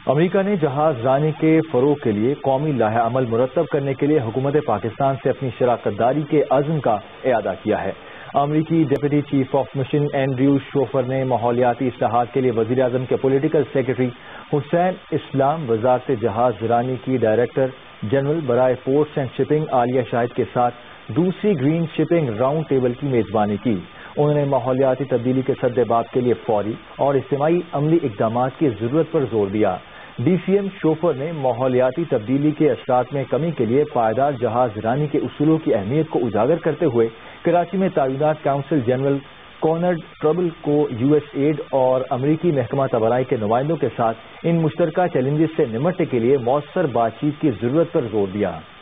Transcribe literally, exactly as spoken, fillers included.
America ने जहाज रानी के फरोग के लिए कौमी लाहे अमल मुरतब करने के लिए हुकूमत पाकिस्तान से अपनी शराकतदारी के अज़्म का इआदा किया है। अमरीकी deputy chief of mission Andrew Schofer ने माहौलियाती इस्लाहात के लिए वज़ीर आज़म के पॉलिटिकल सेक्रेटरी हुसैन इस्लाम, वज़ारत जहाज रानी की डायरेक्टर जनरल बराए ports and shipping Aliya Shahid के साथ दूसरी ग्रीन शिपिंग राउंड टेबल की मेजबानी की। उन्होंने माहौलियाती तब्दीली के सद्देबाब के लिए फौरी और इज्तिमाई अमली इकदाम की जरूरत पर जोर दिया। डी सी एम शोफर ने माहौलियाती तब्दीली के असरात में कमी के लिए पायदार जहाज रानी के उसूलों की अहमियत को उजागर करते हुए कराची में तायुनात काउंसिल जनरल कॉनर्ड ट्रबल को यू एस एड और अमरीकी महकमा तबाराई के नुमाइंदों के साथ इन मुश्तरका चैलेंजेस से निमटने के लिए मौसर बातचीत की जरूरत पर जोर दिया।